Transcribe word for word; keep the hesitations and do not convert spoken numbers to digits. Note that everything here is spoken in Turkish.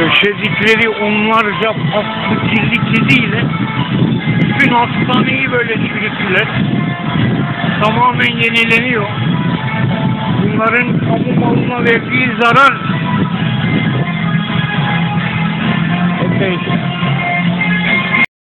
döşedikleri onlarca paslı kirli kediyle bütün hastaneyi böyle çürüttüler. Tamamen yenileniyor. Bunların kamu malına verdiği zarar